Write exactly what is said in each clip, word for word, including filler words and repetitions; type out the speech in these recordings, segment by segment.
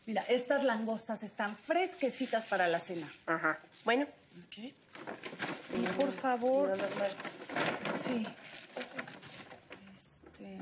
Mira, estas langostas están fresquecitas para la cena. Ajá. Bueno. Ok. Y por favor... Nada más. Sí. Este...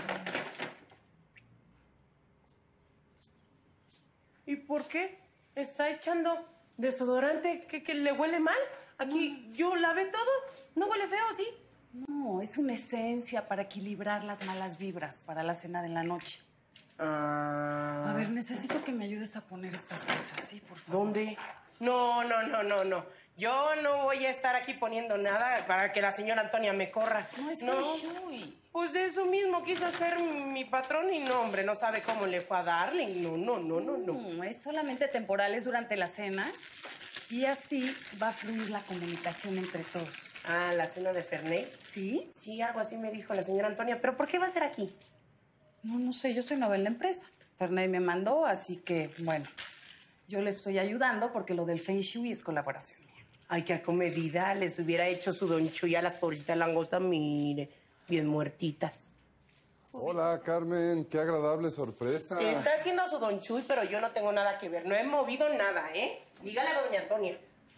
¿Y por qué? ¿Está echando desodorante que, que le huele mal? Aquí yo lavé todo. ¿No huele feo, sí? No, es una esencia para equilibrar las malas vibras para la cena de la noche. Ah. A ver, necesito que me ayudes a poner estas cosas, ¿sí? Por favor. ¿Dónde? No, no, no, no, no. Yo no voy a estar aquí poniendo nada para que la señora Antonia me corra. No, es no. Shui. Pues eso mismo quiso hacer mi patrón y no, hombre, no sabe cómo le fue a Darling. No, no, no, no, no. No, es solamente temporal, es durante la cena. Y así va a fluir la comunicación entre todos. Ah, la cena de Fernet. ¿Sí? Sí, algo así me dijo la señora Antonia. ¿Pero por qué va a ser aquí? No, no sé, yo soy nueva en la empresa. Fernet me mandó, así que, bueno, yo le estoy ayudando porque lo del Feng Shui es colaboración mía. Ay, qué acomedida. Les hubiera hecho su don Chuy a las pobrecitas langostas, mire, bien muertitas. Hola, Carmen. Qué agradable sorpresa. Está haciendo su don Chuy, pero yo no tengo nada que ver. No he movido nada, ¿eh? Dígale a doña Antonia.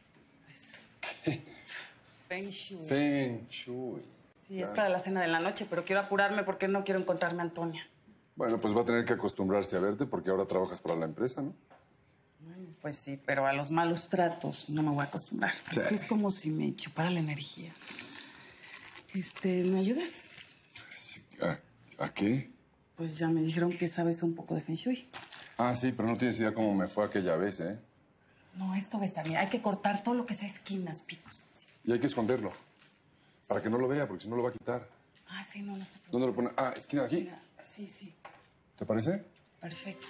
Feng Shui. Feng Shui. Sí, es para la cena de la noche, pero quiero apurarme porque no quiero encontrarme a Antonia. Bueno, pues va a tener que acostumbrarse a verte porque ahora trabajas para la empresa, ¿no? Pues sí, pero a los malos tratos no me voy a acostumbrar. Sí. Es que es como si me chupara la energía. Este, ¿me ayudas? Sí, ¿A, ¿A qué? Pues ya me dijeron que sabes un poco de Feng Shui. Ah, sí, pero no tienes idea cómo me fue aquella vez, ¿eh? No, esto va a estar bien. Hay que cortar todo lo que sea esquinas, picos. Sí. Y hay que esconderlo. Para que no lo vea, porque si no lo va a quitar. Ah, sí, no, no te preocupes. ¿Dónde lo pone? Ah, esquina de aquí. Mira, sí, sí. ¿Te parece? Perfecto.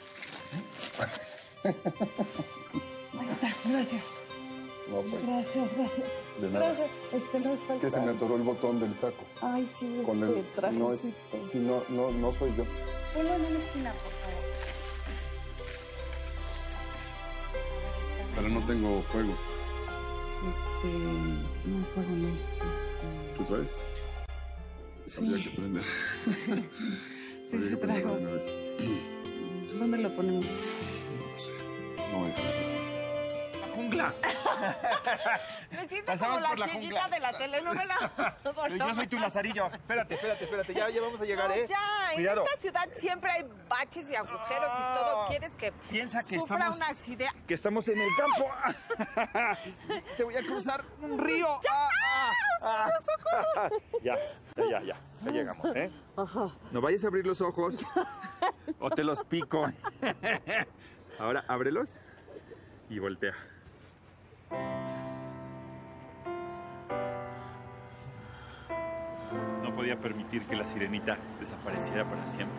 Ahí está, gracias. No, pues. Gracias, gracias. De nada. Gracias. Este no es Es que se me atoró el botón del saco. Ay, sí, Con este el, trajecito. no es, sí, no, no, no soy yo. Ponlo en una esquina, por favor. Pero no tengo fuego. Este... No, fuego no. Este... ¿Tú traes? Sí. Habría que prender. Sí, Habría sí que prender traigo. una vez. ¿Dónde lo ponemos? No sé. No es. ¡La jungla! Me siento Pasamos como la, por la cieguita jungla. de la telenovela. Yo soy tu Lazarillo. Espérate, espérate, espérate. Ya, ya vamos a llegar, No, ¿eh? ya, Cuidado. en esta ciudad siempre hay baches y agujeros y todo. ¿Quieres que Piensa que sufra estamos- un accidente? Que estamos en el campo. Te voy a cruzar un río. ¡Ya! Ah, ah, ¡Socorro, socorro! Ya, ya, ya, ya. Ya llegamos, ¿eh? No vayas a abrir los ojos o te los pico. Ahora ábrelos y voltea. No podía permitir que la sirenita desapareciera para siempre.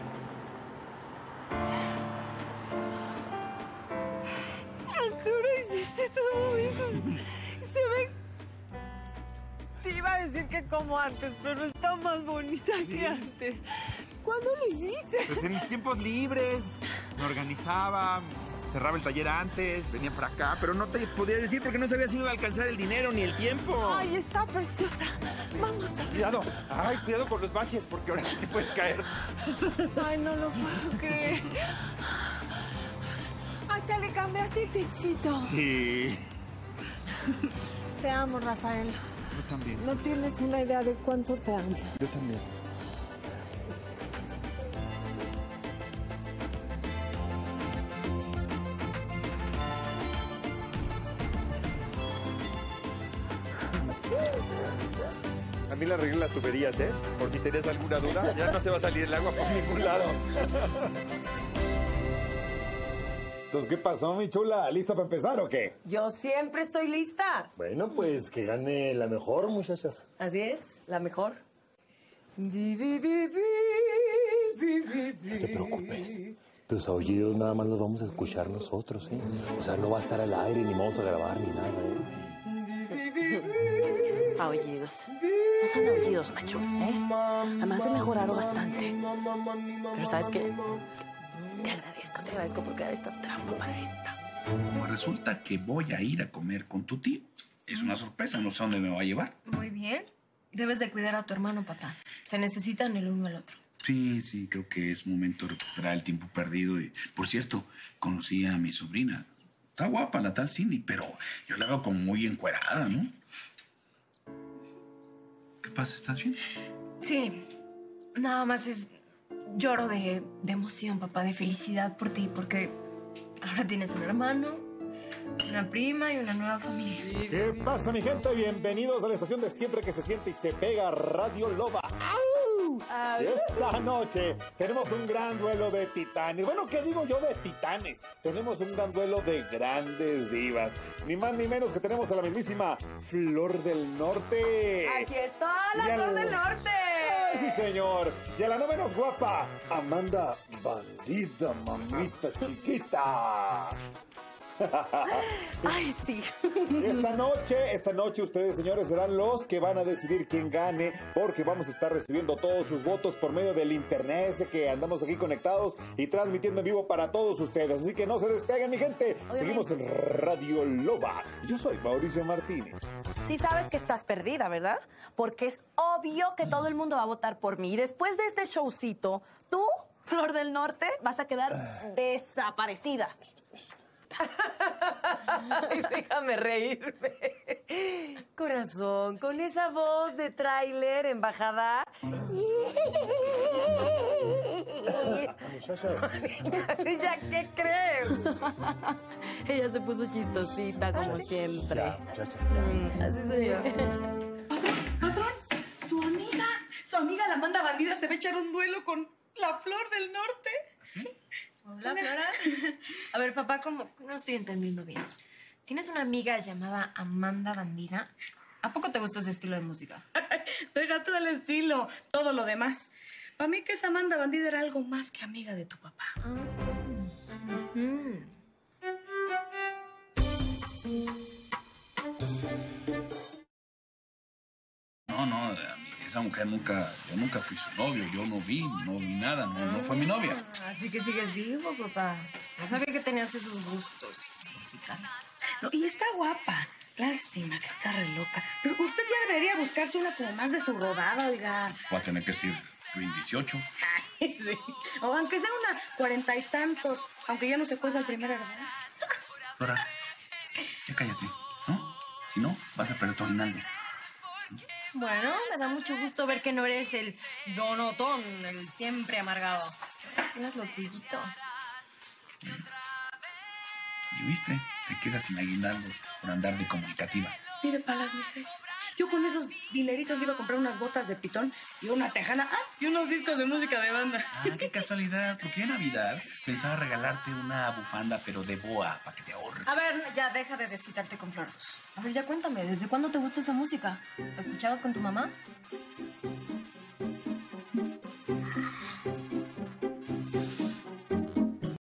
Juro, hiciste todo eso. Se ve... Te iba a decir que como antes, pero está más bonita que antes. ¿Cuándo lo hiciste? Pues en mis tiempos libres me organizaba, cerraba el taller antes, venía para acá, pero no te podía decir porque no sabía si me iba a alcanzar el dinero ni el tiempo. Ay, está preciosa. Vamos a... Cuidado, ay, cuidado con los baches porque ahora te puedes caer. Ay, no lo puedo creer. Hasta le cambiaste el techito. Sí. Te amo, Rafael. Yo también. No tienes una idea de cuánto te amo. Yo también. A mí le arreglé las tuberías, ¿eh? Por si tenías alguna duda, ya no se va a salir el agua por ningún lado. Entonces, ¿qué pasó, mi chula? ¿Lista para empezar o qué? Yo siempre estoy lista. Bueno, pues que gane la mejor, muchachas. Así es, la mejor. No te preocupes. Tus aullidos nada más los vamos a escuchar nosotros, ¿eh? O sea, no va a estar al aire, ni vamos a grabar, ni nada, ¿eh? Aullidos. No son aullidos, macho, ¿eh? Además he mejorado bastante. Pero ¿sabes qué? Te agradezco, te agradezco por crear esta trampa para esta. Como resulta que voy a ir a comer con tu tío. Es una sorpresa, no sé dónde me va a llevar. Muy bien. Debes de cuidar a tu hermano, papá. Se necesitan el uno al otro. Sí, sí, creo que es momento de recuperar el tiempo perdido. Y, por cierto, conocí a mi sobrina. Está guapa la tal Cindy, pero yo la veo como muy encuerada, ¿no? ¿Qué pasa? ¿Estás bien? Sí, nada más es... Lloro de, de emoción, papá, de felicidad por ti, porque ahora tienes un hermano, una prima y una nueva familia. ¿Qué pasa, mi gente? Bienvenidos a la estación de siempre que se siente y se pega, Radio Loba. ¡Au! Y esta noche tenemos un gran duelo de titanes. Bueno, ¿qué digo yo de titanes? Tenemos un gran duelo de grandes divas. Ni más ni menos que tenemos a la mismísima Flor del Norte. Aquí está la Y al- Flor del Norte. ¡Ay, sí, señor! Y a la no menos guapa, Amanda Bandida, mamita chiquita. Ay, sí. Esta noche, esta noche ustedes, señores, serán los que van a decidir quién gane, porque vamos a estar recibiendo todos sus votos por medio del internet, sé que andamos aquí conectados y transmitiendo en vivo para todos ustedes, así que no se despeguen, mi gente. Obviamente. Seguimos en Radio Loba. Yo soy Mauricio Martínez. Sí sabes que estás perdida, ¿verdad? Porque es obvio que todo el mundo va a votar por mí. Y después de este showcito, tú, Flor del Norte, vas a quedar desaparecida. Ay, déjame reírme. Corazón, con esa voz de tráiler en bajada. ¿Ya qué crees? Ella se puso chistosita, como siempre. Ya, muchachas, ya. Mm, así soy yo. Patrón, su amiga, su amiga la Amanda Bandida se va a echar un duelo con la Flor del Norte. ¿Sí? Hola, Flora. A ver, papá, ¿cómo? No estoy entendiendo bien. ¿Tienes una amiga llamada Amanda Bandida? ¿A poco te gusta ese estilo de música? Deja todo el estilo, todo lo demás. Para mí que esa Amanda Bandida era algo más que amiga de tu papá. Ah, ujú. No, no, a mí esa mujer nunca, yo nunca fui su novio, yo no vi, no vi nada, no, no fue mi novia. Así que sigues vivo, papá. No sabía que tenías esos gustos musicales. No, y está guapa. Lástima que está re loca. Pero usted ya debería buscarse una como más de su rodada, oiga. Voy a tener que decir Green dieciocho. Ay, sí. O aunque sea una cuarenta y tantos, aunque ya no se cueza el primer hermano. Dora, ya cállate, ¿no? Si no, vas a perder tu aguinaldo. Bueno, me da mucho gusto ver que no eres el donotón, el siempre amargado. Tienes los tuyito. ¿Y viste? Te quedas sin aguinaldo por andar de comunicativa. Mire, para las miserias. Yo con esos dileritos le iba a comprar unas botas de pitón y una tejana ah, y unos discos de música de banda. Ah, qué casualidad, porque en Navidad pensaba regalarte una bufanda, pero de boa, para que te ahorres. A ver, ya deja de desquitarte con Floros. A ver, ya cuéntame, ¿desde cuándo te gusta esa música? ¿La escuchabas con tu mamá?